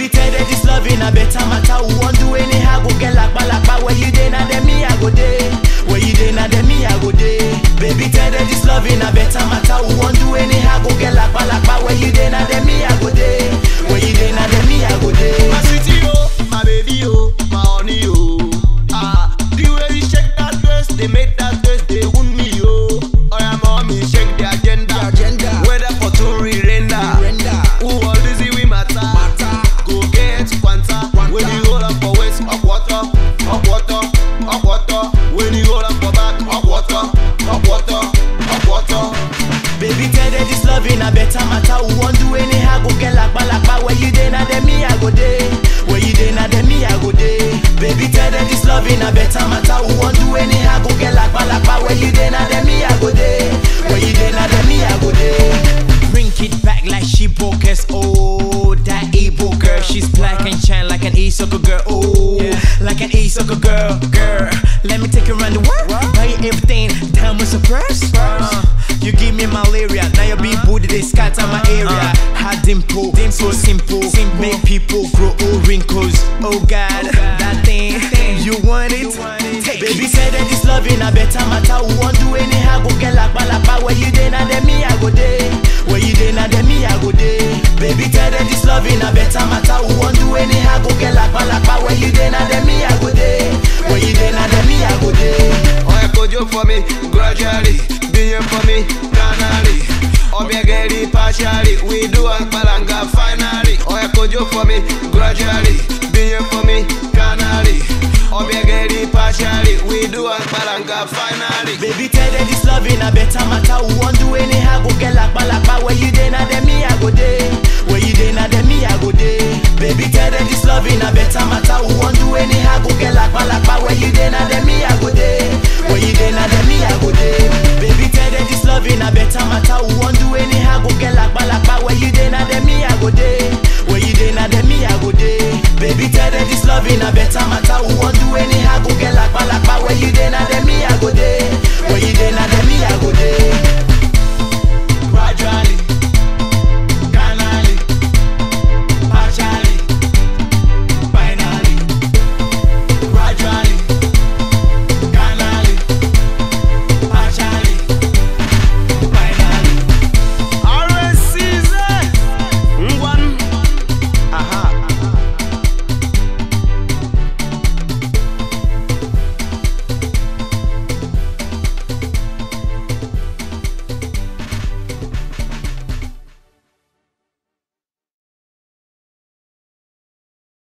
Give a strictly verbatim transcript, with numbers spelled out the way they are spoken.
Baby, tell them this love in a better matter. Who want do anyhow, go get like balakba. Where you dey na dem me I go dey. Where you dey na dem me I go dey. Baby, tell them this love in a better matter. Who want do anyhow, go get like balakba. Where you dey na dem me I go dey. Where you dey na dem me I go dey. My sweetie oh, my baby oh, my honey oh. Ah, the way you shake that dress, they make that dress, they wound me oh. Oh yeah, mommy, shake the agenda. The agenda. Whether for to re-render. Re-render. Who all this we matter? Matter. Go get quanta. When you hold up for waist, up water, up water, up water. When you hold up for back, up water, up water, up water. Baby, tell them this love in a better matter. Who want do anyhow, go get like balakba. Where you dey na dem me I go dey. Where you dey na dem me I go dey. Baby, tell them this love in a better matter. Who want do anyhow, go get like balakba. Where you dey na dem me I go dey. Where you dey na dem me I go dey. Bring it back like she broke us. Oh, that Igbo girl, she's black and shine like an E-soccer girl. Oh, yeah. Like an E-soccer girl, girl. Let me take you around the world. Buy you everything, time was a purse. Uh, you give me malaria, now you be booty, they scatter my area. Hard dimple, so simple, simple. Make people grow old wrinkles. Oh God, that thing, you want it? Take Baby, say that this love in a better matter. Who want do anyhow, go get like balakba. Where you dey na dem me I go dey. Where you dey na dem me I go dey. Baby, tell them this love in a better matter. Who want do anyhow, go get like balakba. Where you dey na dem me I go dey. Where you dey na dem me I go dey. Oh yeah, kojo for me gradually, being for me canally. Obiageli partially, we do a balanga finally. Oh yeah, kojo for me gradually, being for me canally. Obiageli partially, we do a balanga finally. Baby, tell them this love in a better matter. Who want do anyhow, go get like balakba. Where you dey na dem me I go dey. Where you dey na dem me I go dey. Baby, tell them this love in a better matter. Who want do anyhow, go get like balakba. Where you dey na dem me I go dey. Where you dey na dem me I go dey. Baby, tell them this love in a better matter. Who want do anyhow, go get like balakba. Where you dey na dem me I go dey. Where you dey na dem me I go dey. Baby, tell them this love in a better matter. Who want do anyhow, go get like balakba.